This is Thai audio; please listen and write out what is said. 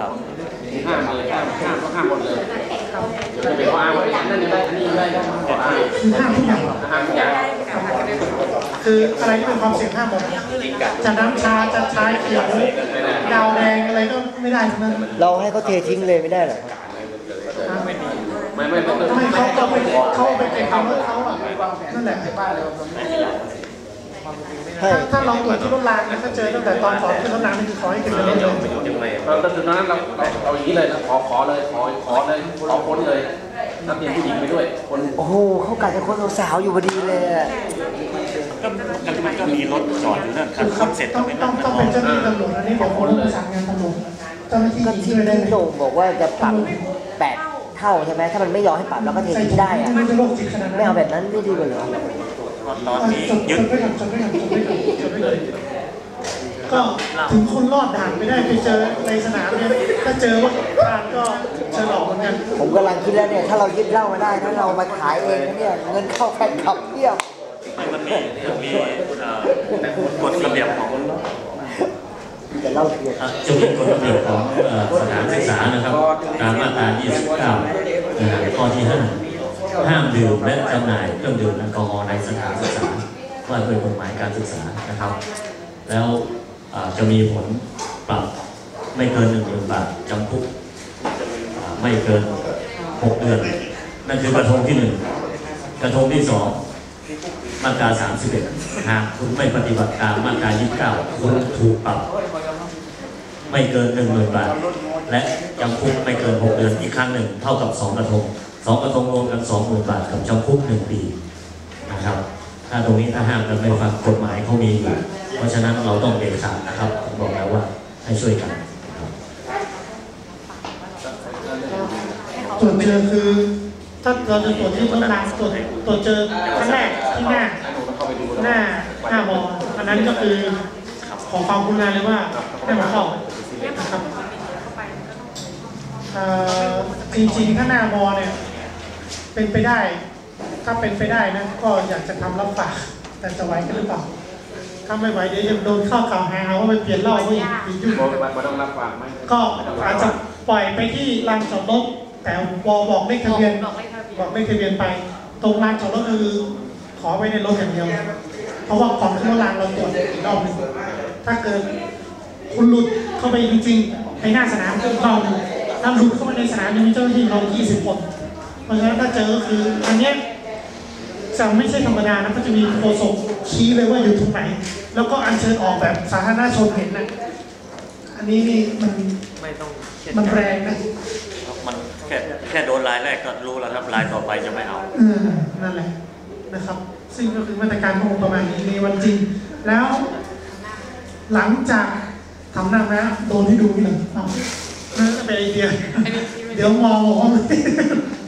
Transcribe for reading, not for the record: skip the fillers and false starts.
ครับห้ามเลยห้ามหมดเลยจะเป็นข้ออ้างว่านั่นนี่ได้อันนี้ได้ข้ออ้างห้ามทุกอย่างห้ามทุกอย่างคืออะไรที่เป็นความเสี่ยงห้ามหมดจะน้ำชาจะชาเขียวดาวแดงอะไรก็ไม่ได้ทั้งนั้นเราให้เขาเททิ้งเลยไม่ได้หรอไม่เขาไปเก็บเขานั่นแหละถ้าเราตรวจที่รถรางเนี่ยถ้าเจอตั้งแต่ตอนก่อนขึ้นรถรางนี่คือขอให้เก็บเลยเราตอนนั้นเราอย่างนี้เลยขอเลยขอค้นเลยนักเรียนผู้หญิงไปด้วยคนโอ้โหเขากะจะคนสาวอยู่พอดีเลยก็มันก็มีรถจอดอยู่นั่นครับคนเสร็จต้องเป็นเจ้าหน้าที่ตำรวจอันนี้ผมเลยสั่งงานตำรวจเจ้าหน้าที่ที่โด่งบอกว่าจะปรับ8 เท่าใช่ไหมถ้ามันไม่ยอมให้ปรับเราก็เททิ้งได้อะไม่เอาแบบนั้นไม่ดีกว่าเหรอตอนนี้ยึดก็ถึงคนรอดด่านไม่ได้ไปเจอในสนามเนี่ยถ้าเจอว่าทานก็เชิญออกเหมือนกันผมกำลังคิดแล้วเนี่ยถ้าเรายึดเหล้ามาได้ถ้าเรามาขายเองเนี่ยเงินเข้าแฟนคลับเพียบมันมีกฎระเบียบของจะเล่าเพียบจะมีกฎระเบียบของสถานศึกษานะครับตามมาตรา 29 ข้อที่ 5 ห้ามดื่มและจำหน่ายเครื่องดื่มแอลกอฮอล์ในสถานศึกษาว่าโดยกฎหมายการศึกษานะครับแล้วจะมีผลปรับไม่เกิน 10,000 บาทจำคุกไม่เกิน 6 เดือนนั่นคือกระทงที่ 1กระทงที่ 2มาตรา 31หากคุณไม่ปฏิบัติตามมาตรา 29คุณถูกปรับไม่เกิน 10,000 บาทและจำคุกไม่เกิน 6 เดือนอีกครั้งหนึ่งเท่ากับ2 กระทง2 กระทงรวมกัน 20,000 บาทกับจำคุก 1 ปีนะครับถ้าตรงนี้ถ้าห้ามกันไม่ฟังกฎหมายเขามีอยู่เพราะฉะนั้นเราต้องเด็ดขาดนะครับผมบอกแล้วว่าให้ช่วยกันตรวจเจอคือถ้าเราจะตรวจที่ต้นทางตรวจเจอครั้งแรกที่หน้าบออันนั้นก็คือขอความกรุณาเลยว่าให้มาเข้านะครับจริงๆถ้าหน้าบอเนี่ยเป็นไปได้ถ้าเป็นไปได้นะก็อยากจะทำรับฝากแต่จะไหวกันหรือเปล่าถ้าไม่ไหวเดี๋ยวจะโดนข้อกล่าวหาว่าไปเปลี่ยนเหล้าก็อีกยุ่งก็อาจจะปล่อยไปที่ลานจอดรถแต่บอกเลขทะเบียนไปตรงลานจอดรถคือขอไว้ในรถอย่างเดียวเพราะว่าก่อนขึ้นรถรางเราตรวจอีกรอบนึงถ้าเกิดคุณหลุดเข้าไปจริงๆในหน้าสนามคือเราถ้าหลุดเข้ามาในสนามมีเจ้าหน้าที่เรา20 คนเพราะฉะนั้นถ้าเจอคืออันนี้จะไม่ใช่ธรรมดานะก็จะมีโฆษกชี้เลยว่าอยู่ตรงไหนแล้วก็อัญเชิญออกแบบสาธารณชนเห็นนะอันนี้นี่มันแรงนะมันแค่โดนรายแรกก็รู้แล้วครับรายต่อไปจะไม่เอานั่นแหละนะครับซึ่งก็คือมาตรการของประมาณนี้ในวันจริงแล้วหลังจากทำหน้านะโดนให้ดูนี่หนึ่งเอานั่นเป็นไอเดียเดี๋ยวมองว่า